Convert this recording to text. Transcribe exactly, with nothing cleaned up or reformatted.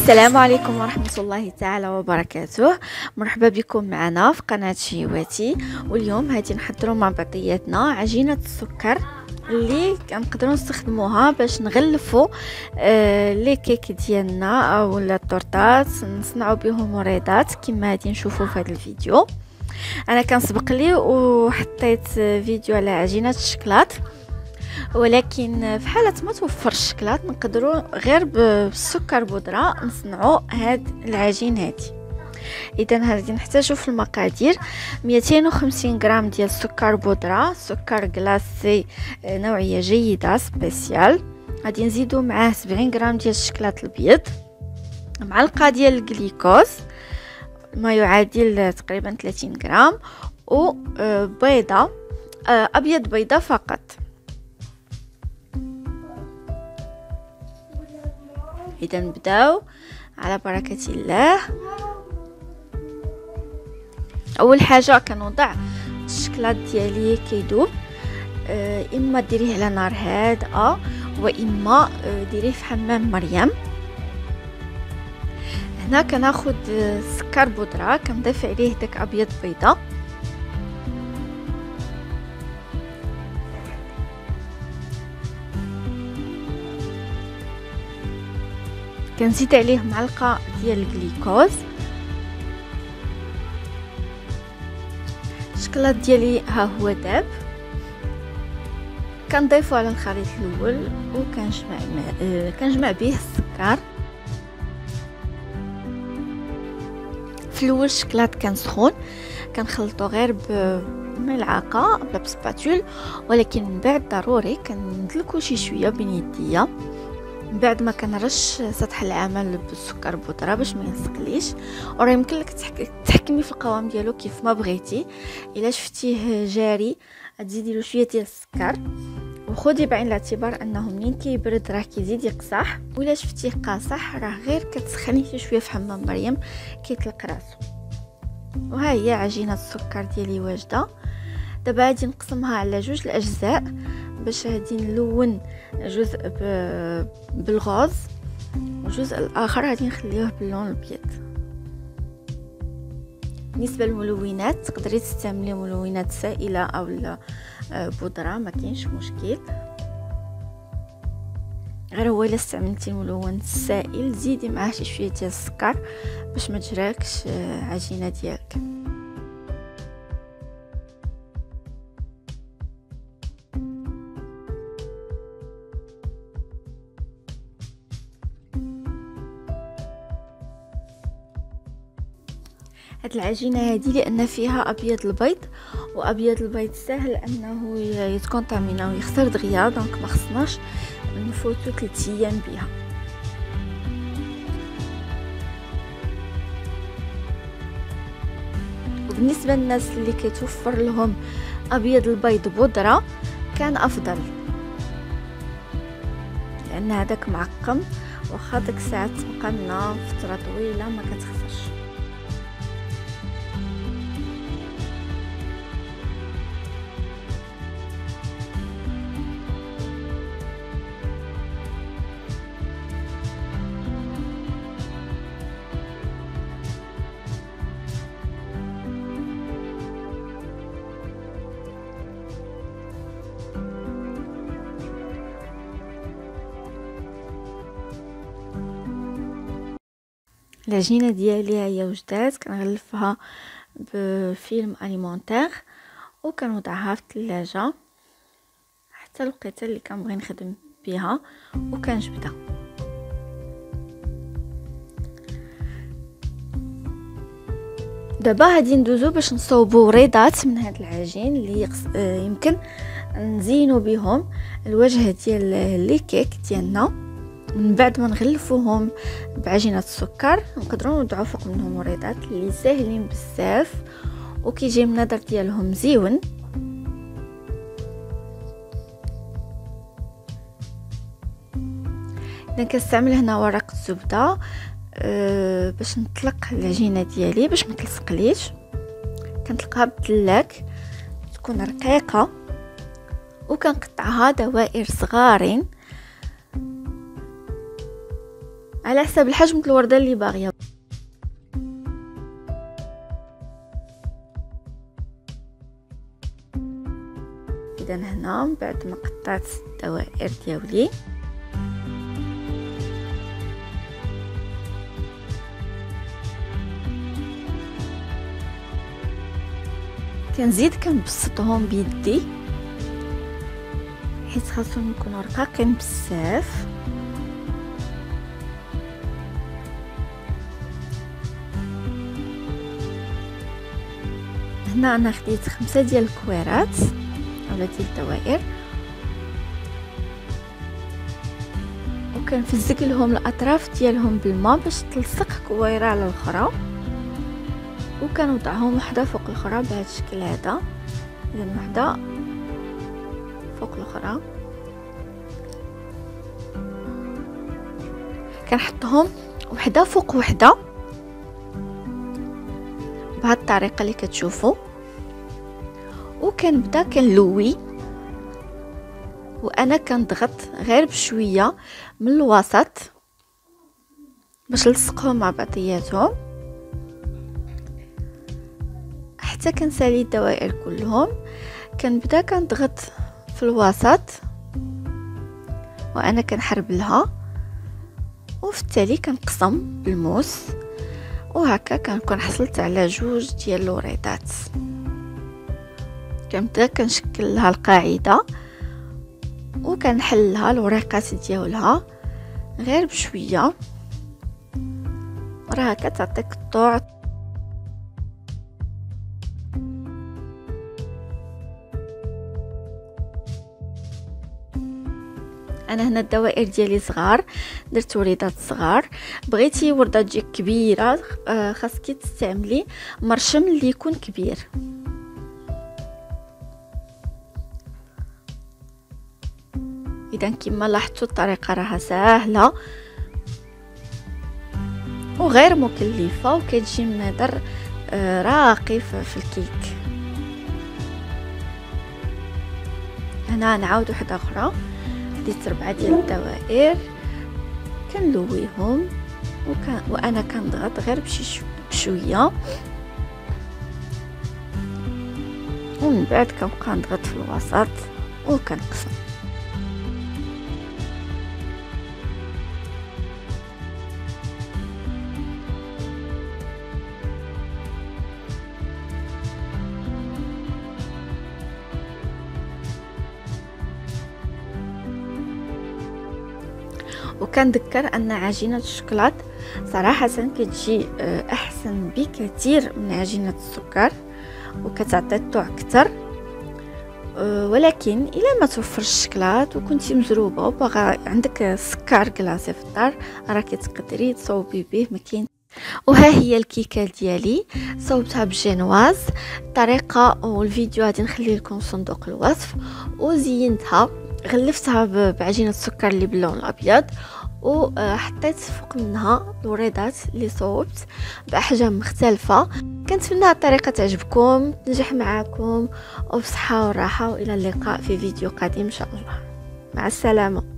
السلام عليكم ورحمة الله تعالى وبركاته. مرحبا بكم معنا في قناة شهيواتي. واليوم هادي نحضروا مع بعضياتنا عجينة السكر اللي كنقدروا نستخدموها باش نغلفوا آه لي كيك ديالنا او الطورطات، نصنعوا بهم وريضات كما هادي نشوفوا في هذا الفيديو. انا كان سبق لي وحطيت فيديو على عجينة الشكلاط، ولكن في حالة ما توفر الشكلاط نقدروا غير بالسكر بودرة نصنعوا هاد العجين هادي. اذا هذه نحتاجو في المقادير مئتين وخمسين غرام ديال السكر بودرة، سكر كلاسي نوعية جيدة سبيسيال. غادي نزيدو معاه سبعين غرام ديال الشكلاط الابيض، معلقة ديال الجليكوز ما يعادل تقريبا ثلاثين غرام، وبيضة ابيض بيضة فقط. اذا نبداو على بركه الله. اول حاجه كنوضع الشكلاط ديالي كيدوب، أه اما ديريه على نار هادئه واما ديريه في حمام مريم. هنا كناخذ سكر بودره كنضيف عليه داك ابيض بيضه، كنزيد عليه معلقه ديال الجليكوز. الشكلاط ديالي ها هو داب، كنضيفو على الخليط الاول وكنجمع آه كنجمع به السكر. في الاول الشكلاط كان سخون، كنخلطو غير بملعقه بلا بسباتول، ولكن من بعد ضروري كندلكو شي شويه بين يديا. من بعد ما كنرش سطح العمل بالسكر بودره باش ما يلصقليش. وراه يمكن لك تحكمي في القوام ديالو كيف ما بغيتي. الا شفتيه جاري تزيدي له شويه ديال السكر، وخدي بعين الاعتبار انه منين كيبرد راه كيزيد يقصح، ولا شفتيه قاصح راه غير كتسخنيه شويه في حمام مريم كيطلق راسو. وها هي عجينه السكر ديالي واجده. دابا غادي نقسمها على جوج الاجزاء باش غادي نلون جزء بالغاز والجزء الاخر غادي نخليوه باللون الابيض. بالنسبه للملونات تقدري تستعملي ملونات سائله او بودره، ما كاينش مشكل. غير هو الا استعملتي الملون السائل زيدي معاه شي شويه ديال السكر باش ما تجراكش عجينه ديالك. هاد العجينه هذه لان فيها ابيض البيض، وابيض البيض سهل انه يتكونطامينا ويخسر دغيا، دونك ما خصناش نفوتو ثلاث ايام بها. وبالنسبه للناس اللي كيتوفر لهم ابيض البيض بودره كان افضل، لان هذاك معقم واخا ديك الساعه تبقى لنا فتره طويله ما كتخسرش. العجينه ديالي هي وجدات، كنغلفها بفيلم اليمونتير وكنوضعها في الثلاجه حتى الوقيته اللي كنبغي نخدم بها وكنجبدها. دابا غادي ندوزو باش نصوبو ريضات من هاد العجين اللي يمكن نزينو بهم الوجه ديال لي كيك ديالنا. من بعد ما نغلفوهم بعجينه السكر نقدروا نوضعوا فوق منهم وريضات اللي ساهلين بزاف وكيجي النظر ديالهم زيون. اذا كنستعمل هنا ورق الزبده أه باش نطلق العجينه ديالي باش ما تلصقليش. كنطلقها بالدلاك تكون رقيقه وكنقطعها دوائر صغارين على حسب الحجم د الورده اللي باغيه. اذا هنا من بعد ما قطعت الدوائر ديالي كنزيد كنبسطهم بيدي حيت خاصهم يكونوا رقاقين بزاف. هنا انا خديت خمسة ديال الكويرات اولا ديال الدوائر وكنفزق لهم الاطراف ديالهم بالماء باش تلصق كويره على الاخرى، وكنوضعهم وحده فوق الاخرى بهذا الشكل هذا. اذا وحده فوق الاخرى كنحطهم وحده فوق وحده بهذه الطريقه اللي كتشوفوا، وكنبدا كنلوي وانا كنضغط غير بشويه من الوسط باش نلصقهم مع بعضياتهم حتى كنسالي الدوائر كلهم. كنبدا كنضغط في الوسط وانا كنحربلها، وفي التالي كنقسم بالموس، وهكا كنكون حصلت على جوج ديال الوريضات. كنبدا كنشكل لها القاعده وكنحل لها الوريقات ديالها غير بشويه، راه كتعطيك الطوع. انا هنا الدوائر ديالي صغار، درت وريضات صغار. بغيتي ورده تجي كبيره خاصك تستعملي مرشم اللي يكون كبير. اذا كما لاحظتوا الطريقه راها سهله وغير مكلفه وكتجي منظر راقي في الكيك. هنا نعاود وحده اخرى، خديت ربعه ديال الدوائر كنلويهم وكان وانا كنضغط غير بشي بشويه، ومن بعد كنبقى نضغط في الوسط وكنقسم. وكنذكر ان عجينه الشوكولات صراحه كتجي احسن بكثير من عجينه السكر وكتعطي الطعم اكثر، ولكن الا ما توفرش الشوكولات وكنتي مزروبه وباغا عندك سكر كلاصي في الدار راكي تقدري تصوبي به. ما كاين. وها هي الكيكه ديالي صوبتها بالجينواز. الطريقه والفيديو غادي نخلي لكم صندوق الوصف. وزينتها غلفتها بعجينه السكر اللي باللون الابيض، وحطيت فوق منها الوريضات اللي صوبت باحجام مختلفه. كنتمنى الطريقه تعجبكم تنجح معكم وبصحه وراحه، والى اللقاء في فيديو قادم ان شاء الله. مع السلامه.